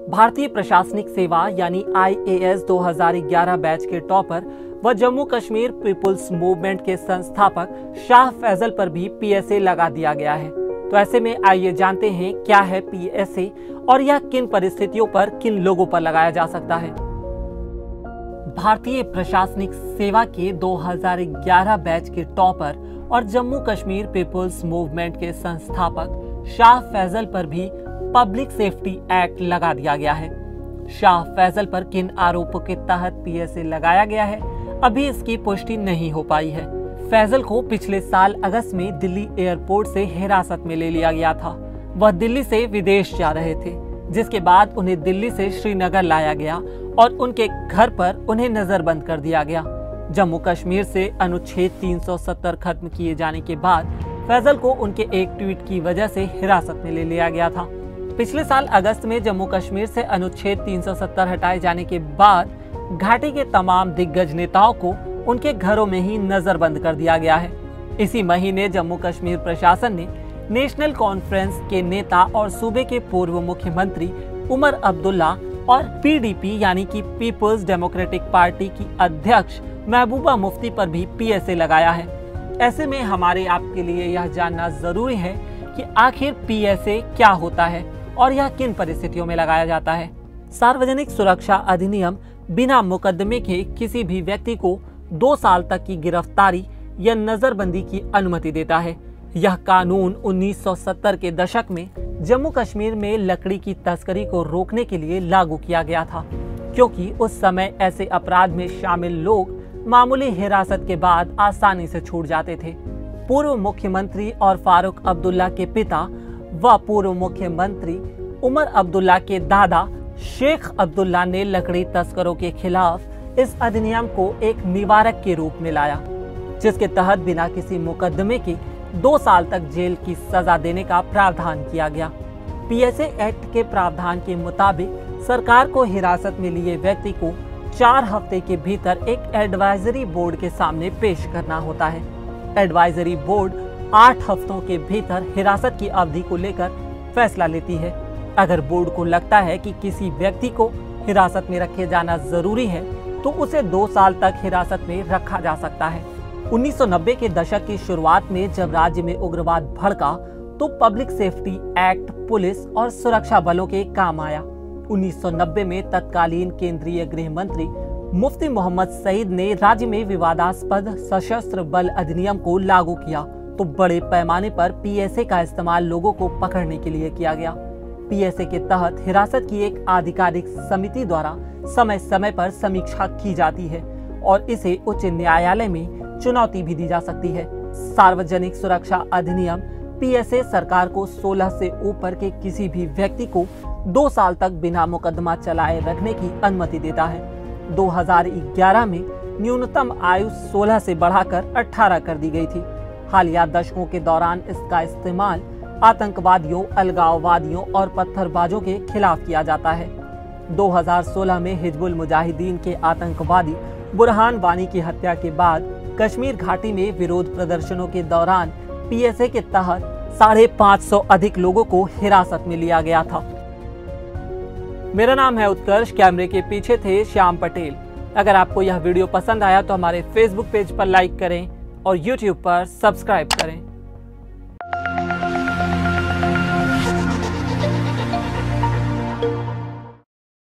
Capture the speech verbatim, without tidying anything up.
भारतीय प्रशासनिक सेवा यानी आई ए एस दो हज़ार ग्यारह बैच के टॉपर व जम्मू कश्मीर पीपुल्स मूवमेंट के संस्थापक शाह फैजल पर भी पी एस ए लगा दिया गया है। तो ऐसे में आइए जानते हैं क्या है पी एस ए और यह किन परिस्थितियों पर किन लोगों पर लगाया जा सकता है। भारतीय प्रशासनिक सेवा के दो हज़ार ग्यारह बैच के टॉपर और जम्मू कश्मीर पीपुल्स मूवमेंट के संस्थापक शाह फैजल पर भी पब्लिक सेफ्टी एक्ट लगा दिया गया है। शाह फैजल पर किन आरोपों के तहत पी एस ए लगाया गया है, अभी इसकी पुष्टि नहीं हो पाई है। फैजल को पिछले साल अगस्त में दिल्ली एयरपोर्ट से हिरासत में ले लिया गया था। वह दिल्ली से विदेश जा रहे थे, जिसके बाद उन्हें दिल्ली से श्रीनगर लाया गया और उनके घर पर उन्हें नजरबंद कर दिया गया। जम्मू कश्मीर से अनुच्छेद तीन सौ सत्तर खत्म किए जाने के बाद फैजल को उनके एक ट्वीट की वजह से हिरासत में ले लिया गया था। पिछले साल अगस्त में जम्मू कश्मीर से अनुच्छेद तीन सौ सत्तर हटाए जाने के बाद घाटी के तमाम दिग्गज नेताओं को उनके घरों में ही नजरबंद कर दिया गया है। इसी महीने जम्मू कश्मीर प्रशासन ने नेशनल कॉन्फ्रेंस के नेता और सूबे के पूर्व मुख्यमंत्री उमर अब्दुल्ला और पी डी पी यानी कि पीपुल्स डेमोक्रेटिक पार्टी की अध्यक्ष महबूबा मुफ्ती पर भी पी एस ए लगाया है। ऐसे में हमारे आपके लिए यह जानना जरूरी है कि आखिर पी एस ए क्या होता है और यह किन परिस्थितियों में लगाया जाता है। सार्वजनिक सुरक्षा अधिनियम बिना मुकदमे के किसी भी व्यक्ति को दो साल तक की गिरफ्तारी या नजरबंदी की अनुमति देता है। यह कानून उन्नीस सौ सत्तर के दशक में जम्मू कश्मीर में लकड़ी की तस्करी को रोकने के लिए लागू किया गया था, क्योंकि उस समय ऐसे अपराध में शामिल लोग मामूली हिरासत के बाद आसानी से छूट जाते थे। पूर्व मुख्यमंत्री और फारूक अब्दुल्ला के पिता व पूर्व मुख्यमंत्री उमर अब्दुल्ला के दादा शेख अब्दुल्ला ने लकड़ी तस्करों के खिलाफ इस अधिनियम को एक निवारक के रूप में लाया, जिसके तहत बिना किसी मुकदमे के दो साल तक जेल की सजा देने का प्रावधान किया गया। पी एस ए एक्ट के प्रावधान के मुताबिक सरकार को हिरासत में लिए व्यक्ति को चार हफ्ते के भीतर एक एडवाइजरी बोर्ड के सामने पेश करना होता है। एडवाइजरी बोर्ड आठ हफ्तों के भीतर हिरासत की अवधि को लेकर फैसला लेती है। अगर बोर्ड को लगता है कि किसी व्यक्ति को हिरासत में रखे जाना जरूरी है तो उसे दो साल तक हिरासत में रखा जा सकता है। उन्नीस सौ नब्बे के दशक की शुरुआत में जब राज्य में उग्रवाद भड़का तो पब्लिक सेफ्टी एक्ट पुलिस और सुरक्षा बलों के काम आया। उन्नीस सौ नब्बे में तत्कालीन केंद्रीय गृह मंत्री मुफ्ती मोहम्मद सईद ने राज्य में विवादास्पद सशस्त्र बल अधिनियम को लागू किया तो बड़े पैमाने पर पी एस ए का इस्तेमाल लोगों को पकड़ने के लिए किया गया। पी एस ए के तहत हिरासत की एक आधिकारिक समिति द्वारा समय समय पर समीक्षा की जाती है और इसे उच्च न्यायालय में चुनौती भी दी जा सकती है। सार्वजनिक सुरक्षा अधिनियम पी एस ए सरकार को सोलह से ऊपर के किसी भी व्यक्ति को दो साल तक बिना मुकदमा चलाए रखने की अनुमति देता है। दो हज़ार ग्यारह में न्यूनतम आयु सोलह से बढ़ाकर अठारह कर दी गई थी। हालिया दशकों के दौरान इसका इस्तेमाल आतंकवादियों, अलगाववादियों और पत्थरबाजों के खिलाफ किया जाता है। दो हज़ार सोलह में हिजबुल मुजाहिदीन के आतंकवादी बुरहान वानी की हत्या के बाद कश्मीर घाटी में विरोध प्रदर्शनों के दौरान पी एस ए के तहत साढ़े पाँच सौ अधिक लोगों को हिरासत में लिया गया था। मेरा नाम है उत्कर्ष, कैमरे के पीछे थे श्याम पटेल। अगर आपको यह वीडियो पसंद आया तो हमारे फेसबुक पेज पर लाइक करें और यूट्यूब पर सब्सक्राइब करें।